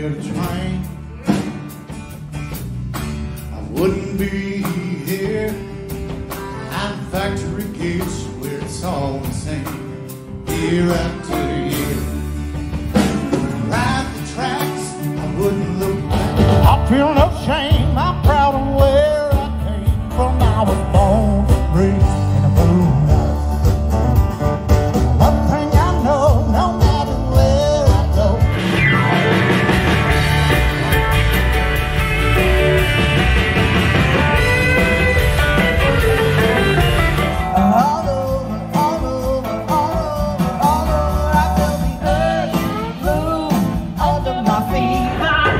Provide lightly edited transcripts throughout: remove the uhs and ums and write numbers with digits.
hear the train, I wouldn't be here. And factory gates where it's all the same, year after year. Ride the tracks, I wouldn't look back. I feel no shame, I'm proud of where I came from. I was born and raised in a blue house. One thing I know, no matter where I go, all over, all over, all over, all over, I feel the earth move under my feet.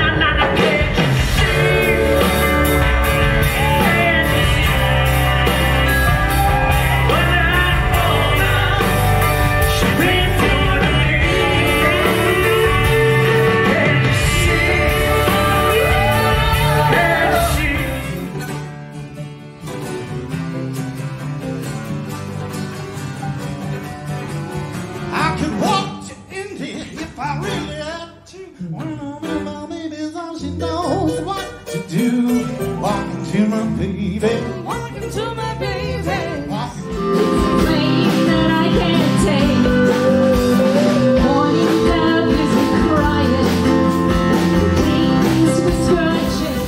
I could walk to India if I really had to. One of my baby's all she knows what to do. Walking to my baby, walking to my baby, walking to It's a pain that I can't take. Morning down is me crying. Things were scratching.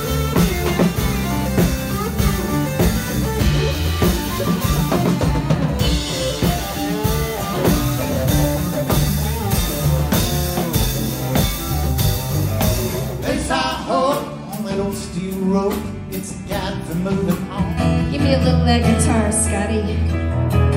place I hope on that old steel rope. It's a guide for moving on. Give me a little of that guitar, Scotty.